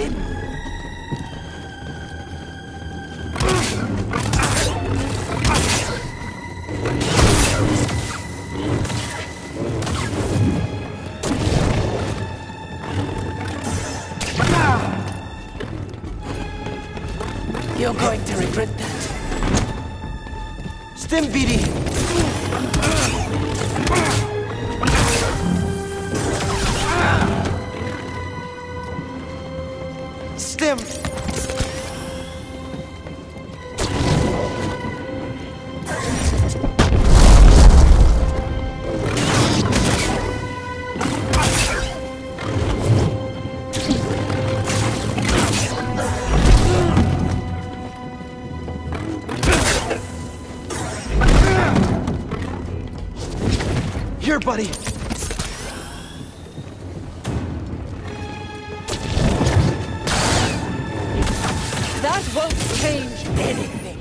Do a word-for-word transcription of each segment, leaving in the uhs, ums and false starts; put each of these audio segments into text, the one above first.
win! You're going to regret that. Stim B D! Stim! Here, buddy! That won't change anything.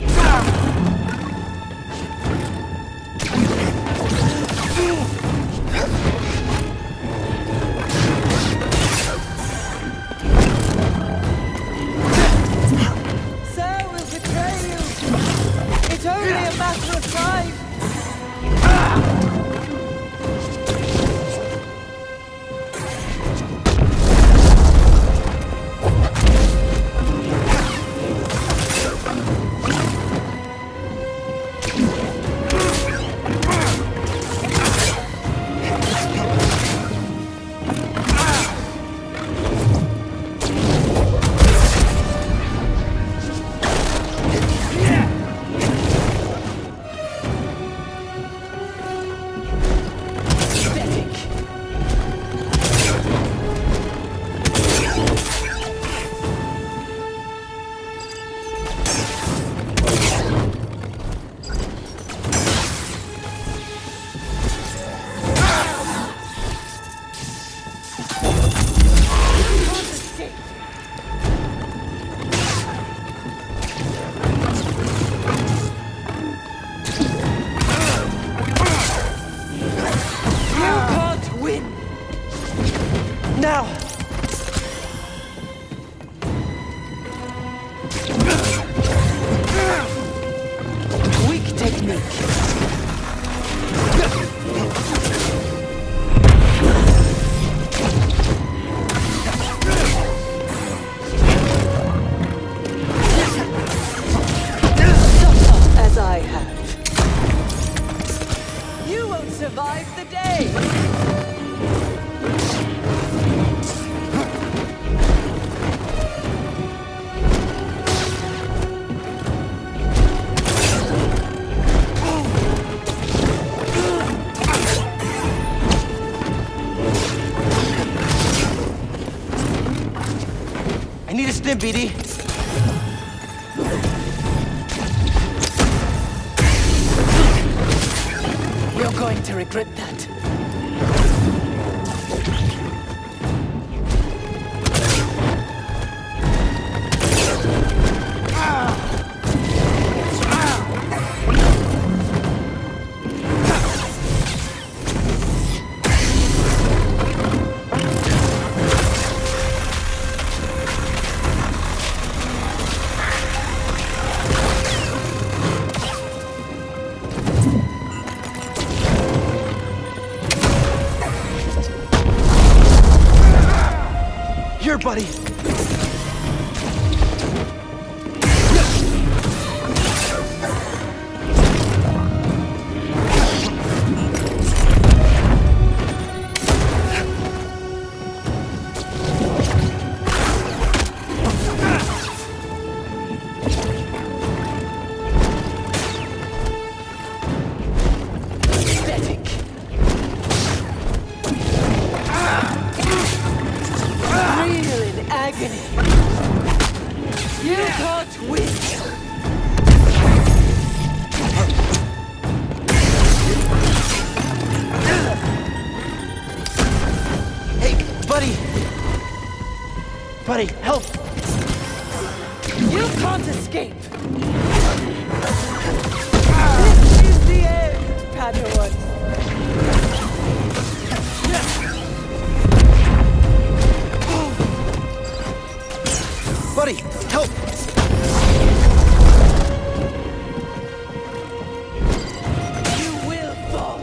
Sir will betray you. It's only a matter of time. Now! Weak technique. Suffer as I have. You won't survive the day. I need a stim, B D. You're going to regret that. Here, buddy! You can't win! Hey, buddy! Buddy, help! You can't escape! This is the end, Padawan! Buddy, help! You will fall.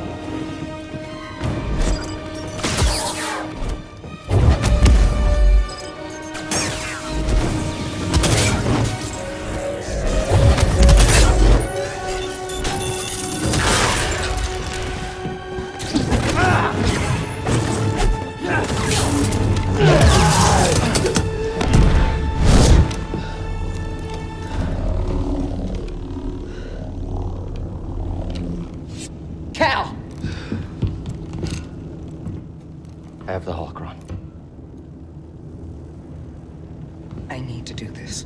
Cal! I have the holocron. I need to do this.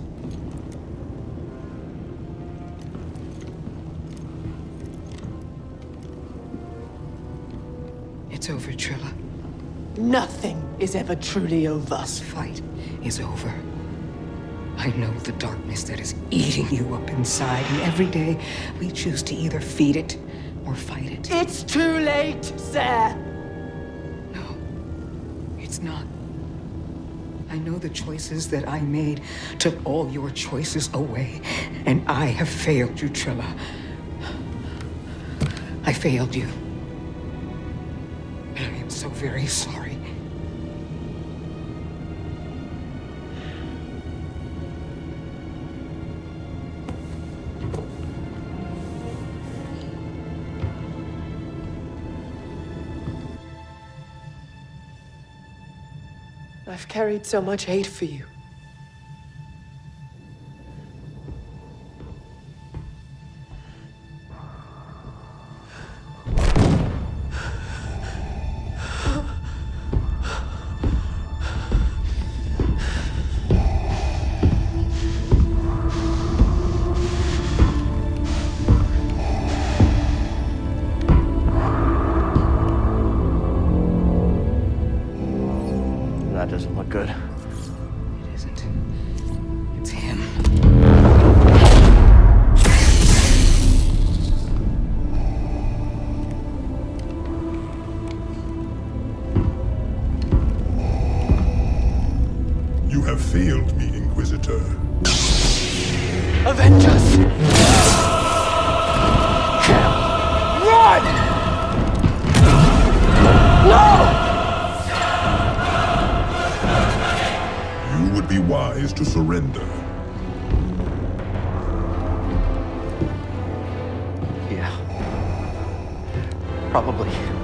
It's over, Trilla. Nothing is ever truly over. This fight is over. I know the darkness that is eating you up inside, and every day we choose to either feed it or fight it. It's too late, sir. No, it's not. I know the choices that I made took all your choices away, and I have failed you, Trilla. I failed you. And I am so very sorry. I've carried so much hate for you. That doesn't look good. It isn't. It's him. You have failed me, Inquisitor. Avengers! Run! No! You would be wise to surrender. Yeah. Probably.